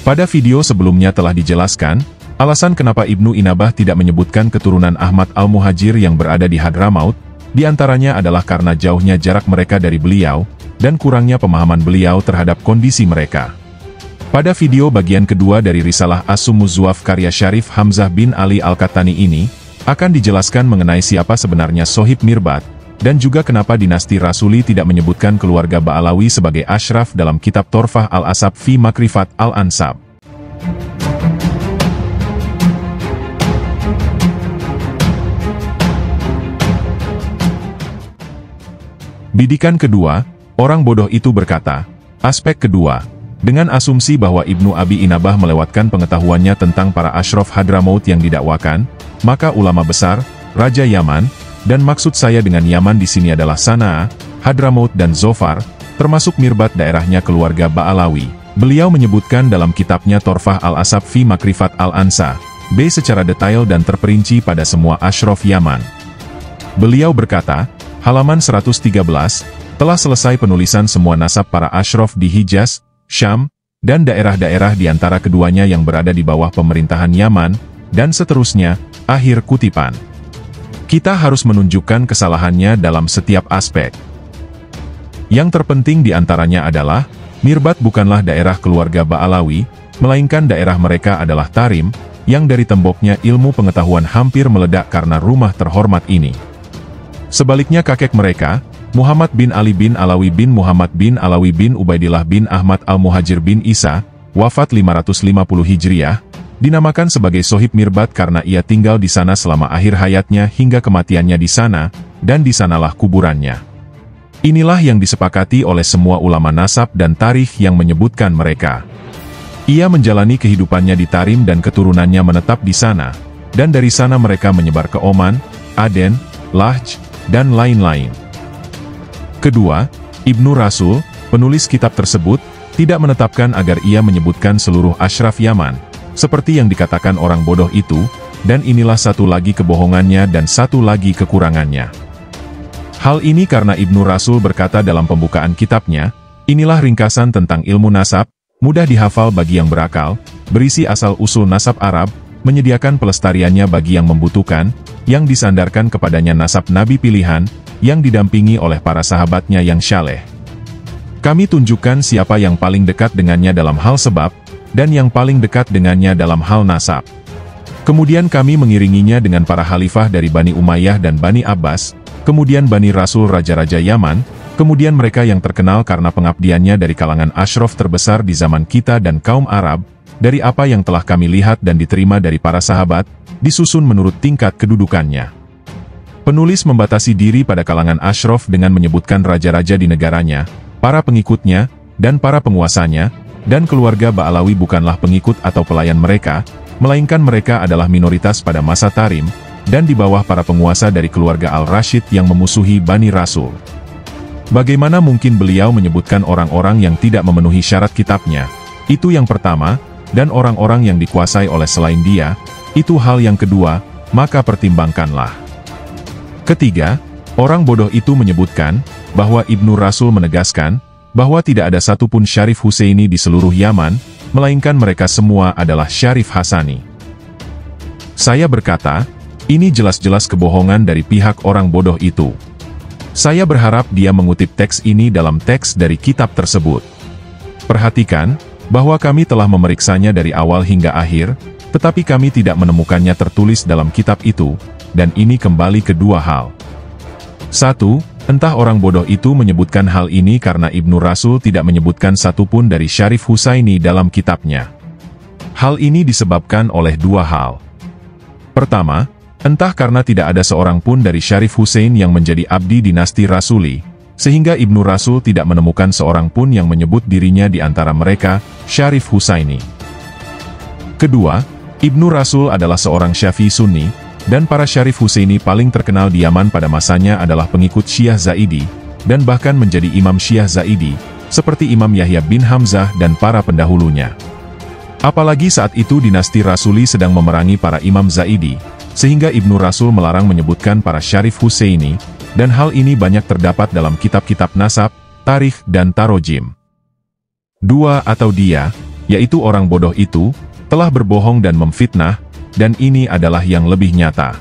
Pada video sebelumnya telah dijelaskan, alasan kenapa Ibnu Inabah tidak menyebutkan keturunan Ahmad Al-Muhajir yang berada di Hadramaut, diantaranya adalah karena jauhnya jarak mereka dari beliau, dan kurangnya pemahaman beliau terhadap kondisi mereka. Pada video bagian kedua dari Risalah As-Sumuz-Zuaf karya Syarif Hamzah bin Ali Al-Qattani ini, akan dijelaskan mengenai siapa sebenarnya Sohib Mirbat, dan juga kenapa dinasti Rasuli tidak menyebutkan keluarga Ba'alawi sebagai asyraf dalam kitab Torfah Al-Asab fi Makrifat Al-Ansab. Bidikan kedua, orang bodoh itu berkata. Aspek kedua, dengan asumsi bahwa Ibnu Abi Inabah melewatkan pengetahuannya tentang para asyraf Hadramaut yang didakwakan, maka ulama besar, Raja Yaman, dan maksud saya dengan Yaman di sini adalah Sana'a, Hadramaut dan Zofar, termasuk Mirbat daerahnya keluarga Ba'alawi. Beliau menyebutkan dalam kitabnya Torfah Al-Asab fi Makrifat Al-Ansa, B secara detail dan terperinci pada semua asyraf Yaman. Beliau berkata, halaman 113, telah selesai penulisan semua nasab para asyraf di Hijaz, Syam, dan daerah-daerah di antara keduanya yang berada di bawah pemerintahan Yaman, dan seterusnya, akhir kutipan. Kita harus menunjukkan kesalahannya dalam setiap aspek. Yang terpenting di antaranya adalah, Mirbat bukanlah daerah keluarga Ba'alawi, melainkan daerah mereka adalah Tarim, yang dari temboknya ilmu pengetahuan hampir meledak karena rumah terhormat ini. Sebaliknya kakek mereka, Muhammad bin Ali bin Alawi bin Muhammad bin Alawi bin Ubaidillah bin Ahmad Al-Muhajir bin Isa, wafat 550 Hijriah, dinamakan sebagai Sohib Mirbat karena ia tinggal di sana selama akhir hayatnya hingga kematiannya di sana, dan di sanalah kuburannya. Inilah yang disepakati oleh semua ulama nasab dan tarikh yang menyebutkan mereka. Ia menjalani kehidupannya di Tarim dan keturunannya menetap di sana, dan dari sana mereka menyebar ke Oman, Aden, Lahj, dan lain-lain. Kedua, Ibnu Rasul, penulis kitab tersebut, tidak menetapkan agar ia menyebutkan seluruh asyraf Yaman, seperti yang dikatakan orang bodoh itu, dan inilah satu lagi kebohongannya dan satu lagi kekurangannya. Hal ini karena Ibnu Rasul berkata dalam pembukaan kitabnya, inilah ringkasan tentang ilmu nasab, mudah dihafal bagi yang berakal, berisi asal-usul nasab Arab, menyediakan pelestariannya bagi yang membutuhkan, yang disandarkan kepadanya nasab Nabi pilihan, yang didampingi oleh para sahabatnya yang syaleh. Kami tunjukkan siapa yang paling dekat dengannya dalam hal sebab, dan yang paling dekat dengannya dalam hal nasab. Kemudian kami mengiringinya dengan para khalifah dari Bani Umayyah dan Bani Abbas, kemudian Bani Rasul Raja-Raja Yaman, kemudian mereka yang terkenal karena pengabdiannya dari kalangan asyraf terbesar di zaman kita dan kaum Arab, dari apa yang telah kami lihat dan diterima dari para sahabat, disusun menurut tingkat kedudukannya. Penulis membatasi diri pada kalangan asyraf dengan menyebutkan raja-raja di negaranya, para pengikutnya, dan para penguasanya, dan keluarga Ba'alawi bukanlah pengikut atau pelayan mereka, melainkan mereka adalah minoritas pada masa Tarim, dan di bawah para penguasa dari keluarga Al-Rashid yang memusuhi Bani Rasul. Bagaimana mungkin beliau menyebutkan orang-orang yang tidak memenuhi syarat kitabnya? Itu yang pertama, dan orang-orang yang dikuasai oleh selain dia, itu hal yang kedua, maka pertimbangkanlah. Ketiga, orang bodoh itu menyebutkan, bahwa Ibnu Rasul menegaskan, bahwa tidak ada satupun Syarif Husaini di seluruh Yaman, melainkan mereka semua adalah Syarif Hasani. Saya berkata, ini jelas-jelas kebohongan dari pihak orang bodoh itu. Saya berharap dia mengutip teks ini dalam teks dari kitab tersebut. Perhatikan, bahwa kami telah memeriksanya dari awal hingga akhir, tetapi kami tidak menemukannya tertulis dalam kitab itu, dan ini kembali ke dua hal. 1. Entah orang bodoh itu menyebutkan hal ini karena Ibnu Rasul tidak menyebutkan satupun dari Syarif Husaini dalam kitabnya. Hal ini disebabkan oleh dua hal. Pertama, entah karena tidak ada seorang pun dari Syarif Husain yang menjadi abdi dinasti Rasuli, sehingga Ibnu Rasul tidak menemukan seorang pun yang menyebut dirinya di antara mereka, Syarif Husaini. Kedua, Ibnu Rasul adalah seorang Syafi'i Sunni, dan para Syarif Husaini paling terkenal di Yaman pada masanya adalah pengikut Syiah Zaidi, dan bahkan menjadi imam Syiah Zaidi, seperti Imam Yahya bin Hamzah dan para pendahulunya. Apalagi saat itu dinasti Rasuli sedang memerangi para imam Zaidi, sehingga Ibnu Rasul melarang menyebutkan para Syarif Husaini, dan hal ini banyak terdapat dalam kitab-kitab nasab, tarikh dan tarojim. 2. Atau dia, yaitu orang bodoh itu, telah berbohong dan memfitnah, dan ini adalah yang lebih nyata.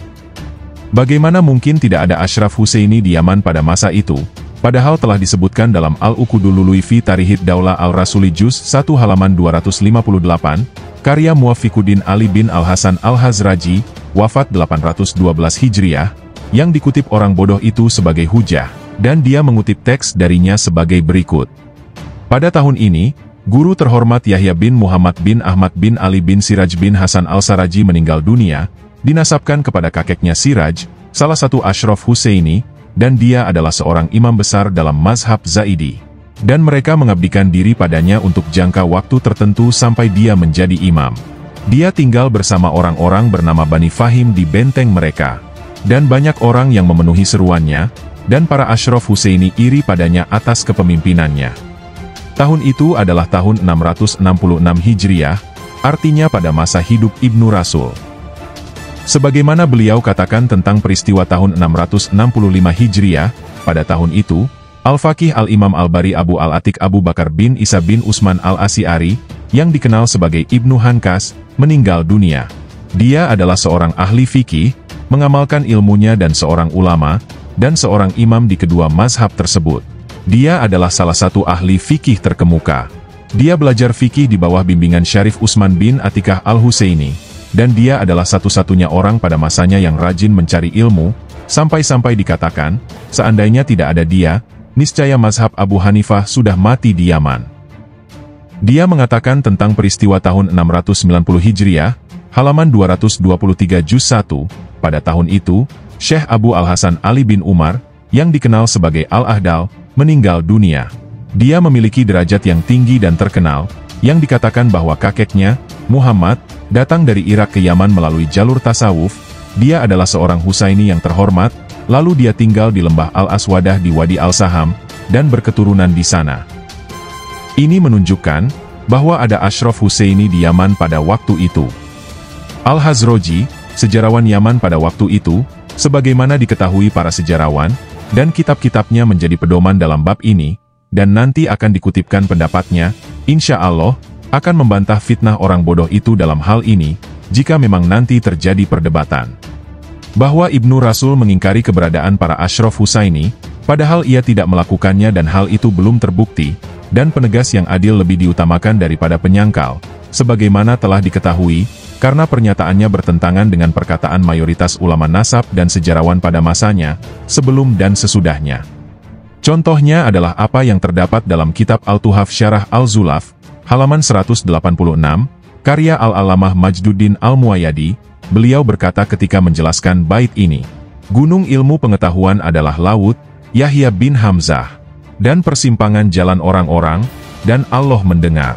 Bagaimana mungkin tidak ada Ashraf Husseini di Yaman pada masa itu, padahal telah disebutkan dalam Al-Uqudul fi Tarihid Daulah Al-Rasuli Juz 1 halaman 258, karya Muwaffiquddin Ali bin Al-Hasan Al-Hazraji, wafat 812 Hijriah, yang dikutip orang bodoh itu sebagai hujah, dan dia mengutip teks darinya sebagai berikut. Pada tahun ini, guru terhormat Yahya bin Muhammad bin Ahmad bin Ali bin Siraj bin Hasan Al-Saraji meninggal dunia, dinasabkan kepada kakeknya Siraj, salah satu Ashraf Husseini, dan dia adalah seorang imam besar dalam mazhab Zaidi. Dan mereka mengabdikan diri padanya untuk jangka waktu tertentu sampai dia menjadi imam. Dia tinggal bersama orang-orang bernama Bani Fahim di benteng mereka. Dan banyak orang yang memenuhi seruannya, dan para Ashraf Husseini iri padanya atas kepemimpinannya. Tahun itu adalah tahun 666 Hijriah, artinya pada masa hidup Ibnu Rasul. Sebagaimana beliau katakan tentang peristiwa tahun 665 Hijriah, pada tahun itu, Al-Faqih Al-Imam Al-Bari Abu Al-Atik Abu Bakar bin Isa bin Usman Al-Asy'ari, yang dikenal sebagai Ibnu Hankas, meninggal dunia. Dia adalah seorang ahli fikih, mengamalkan ilmunya dan seorang ulama, dan seorang imam di kedua mazhab tersebut. Dia adalah salah satu ahli fikih terkemuka. Dia belajar fikih di bawah bimbingan Syarif Utsman bin Atikah Al-Husaini, dan dia adalah satu-satunya orang pada masanya yang rajin mencari ilmu, sampai-sampai dikatakan, seandainya tidak ada dia, niscaya mazhab Abu Hanifah sudah mati di Yaman. Dia mengatakan tentang peristiwa tahun 690 Hijriah, halaman 223 Juz 1, pada tahun itu, Syekh Abu Al-Hasan Ali bin Umar, yang dikenal sebagai Al-Ahdal, meninggal dunia. Dia memiliki derajat yang tinggi dan terkenal, yang dikatakan bahwa kakeknya, Muhammad, datang dari Irak ke Yaman melalui jalur tasawuf. Dia adalah seorang Husaini yang terhormat, lalu dia tinggal di lembah Al-Aswadah di Wadi Al-Saham, dan berketurunan di sana. Ini menunjukkan bahwa ada Ashraf Husseini di Yaman pada waktu itu. Al-Hazroji, sejarawan Yaman pada waktu itu, sebagaimana diketahui para sejarawan, dan kitab-kitabnya menjadi pedoman dalam bab ini, dan nanti akan dikutipkan pendapatnya, insya Allah, akan membantah fitnah orang bodoh itu dalam hal ini, jika memang nanti terjadi perdebatan. Bahwa Ibnu Rasul mengingkari keberadaan para Ashraf Husseini, padahal ia tidak melakukannya dan hal itu belum terbukti, dan penegas yang adil lebih diutamakan daripada penyangkal, sebagaimana telah diketahui, karena pernyataannya bertentangan dengan perkataan mayoritas ulama nasab dan sejarawan pada masanya, sebelum dan sesudahnya. Contohnya adalah apa yang terdapat dalam kitab Al-Tuhaf Syarah Al-Zulaf, halaman 186, karya Al-Alamah Majduddin Al-Muayyadi. Beliau berkata ketika menjelaskan bait ini, gunung ilmu pengetahuan adalah laut, Yahya bin Hamzah, dan persimpangan jalan orang-orang, dan Allah mendengar.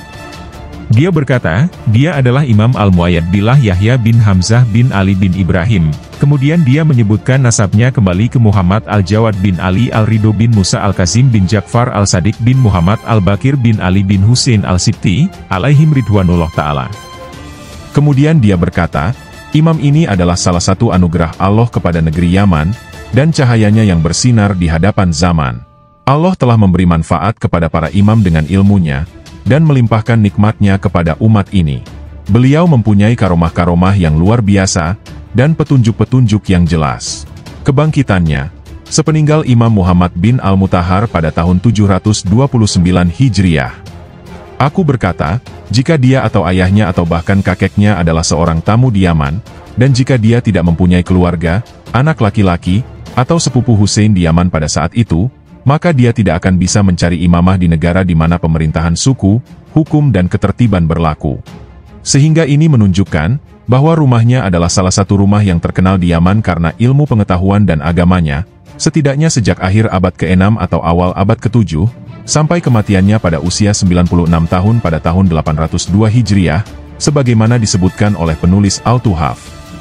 Dia berkata, dia adalah Imam Al-Muayyadillah Yahya bin Hamzah bin Ali bin Ibrahim. Kemudian dia menyebutkan nasabnya kembali ke Muhammad Al-Jawad bin Ali Al-Ridho bin Musa Al-Kazim bin Ja'far Al-Sadiq bin Muhammad Al-Bakir bin Ali bin Husain Al-Sibti, alaihim ridwanullah ta'ala. Kemudian dia berkata, imam ini adalah salah satu anugerah Allah kepada negeri Yaman, dan cahayanya yang bersinar di hadapan zaman. Allah telah memberi manfaat kepada para imam dengan ilmunya, dan melimpahkan nikmatnya kepada umat ini. Beliau mempunyai karomah-karomah yang luar biasa, dan petunjuk-petunjuk yang jelas. Kebangkitannya, sepeninggal Imam Muhammad bin Al-Mutahhar pada tahun 729 Hijriah. Aku berkata, jika dia atau ayahnya atau bahkan kakeknya adalah seorang tamu di Yaman, dan jika dia tidak mempunyai keluarga, anak laki-laki, atau sepupu Hussein di Yaman pada saat itu, maka dia tidak akan bisa mencari imamah di negara di mana pemerintahan suku, hukum dan ketertiban berlaku. Sehingga ini menunjukkan bahwa rumahnya adalah salah satu rumah yang terkenal di Yaman karena ilmu pengetahuan dan agamanya, setidaknya sejak akhir abad ke-6 atau awal abad ke-7, sampai kematiannya pada usia 96 tahun pada tahun 802 Hijriah, sebagaimana disebutkan oleh penulis Al-Tuhaf.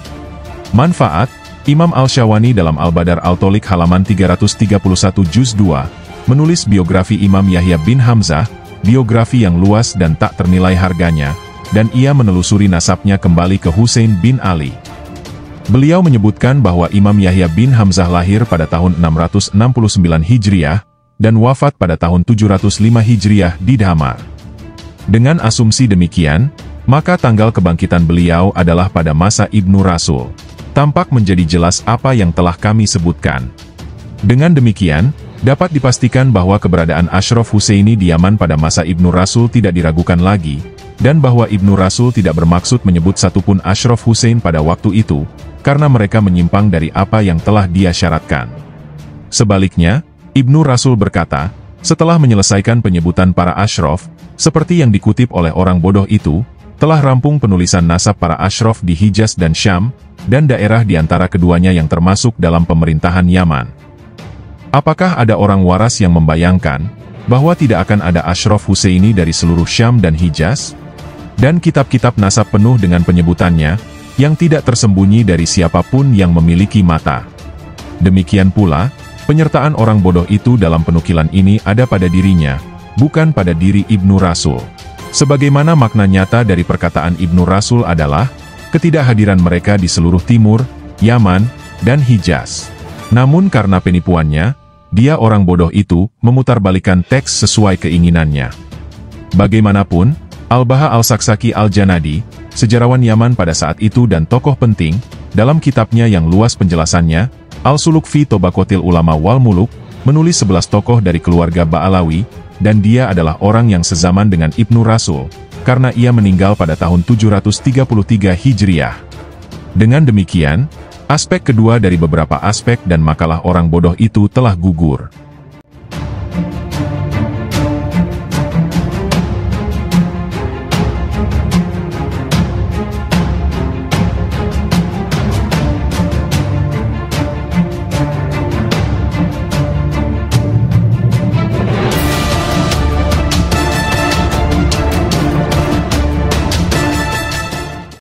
Manfaat, Imam Al-Syawani dalam Al-Badar Al-Tolik halaman 331 Juz 2, menulis biografi Imam Yahya bin Hamzah, biografi yang luas dan tak ternilai harganya, dan ia menelusuri nasabnya kembali ke Husain bin Ali. Beliau menyebutkan bahwa Imam Yahya bin Hamzah lahir pada tahun 669 Hijriah, dan wafat pada tahun 705 Hijriah di Dhamar. Dengan asumsi demikian, maka tanggal kebangkitan beliau adalah pada masa Ibnu Rasul. Tampak menjadi jelas apa yang telah kami sebutkan. Dengan demikian, dapat dipastikan bahwa keberadaan Ashraf Husseini di Yaman pada masa Ibnu Rasul tidak diragukan lagi, dan bahwa Ibnu Rasul tidak bermaksud menyebut satupun Ashraf Hussein pada waktu itu, karena mereka menyimpang dari apa yang telah dia syaratkan. Sebaliknya, Ibnu Rasul berkata, setelah menyelesaikan penyebutan para Ashraf, seperti yang dikutip oleh orang bodoh itu, telah rampung penulisan nasab para Ashraf di Hijaz dan Syam, dan daerah di antara keduanya yang termasuk dalam pemerintahan Yaman. Apakah ada orang waras yang membayangkan bahwa tidak akan ada Ashraf Husseini dari seluruh Syam dan Hijaz? Dan kitab-kitab nasab penuh dengan penyebutannya, yang tidak tersembunyi dari siapapun yang memiliki mata. Demikian pula, penyertaan orang bodoh itu dalam penukilan ini ada pada dirinya, bukan pada diri Ibnu Rasul. Sebagaimana makna nyata dari perkataan Ibnu Rasul adalah, ketidakhadiran mereka di seluruh Timur, Yaman, dan Hijaz. Namun karena penipuannya, dia orang bodoh itu memutarbalikan teks sesuai keinginannya. Bagaimanapun, Al-Baha Al-Saksaki Al-Janadi, sejarawan Yaman pada saat itu dan tokoh penting, dalam kitabnya yang luas penjelasannya, Al-Suluk fi Tobakotil Ulama wal Muluk, menulis 11 tokoh dari keluarga Ba'alawi, dan dia adalah orang yang sezaman dengan Ibnu Rasul, karena ia meninggal pada tahun 733 Hijriah. Dengan demikian, aspek kedua dari beberapa aspek dan makalah orang bodoh itu telah gugur.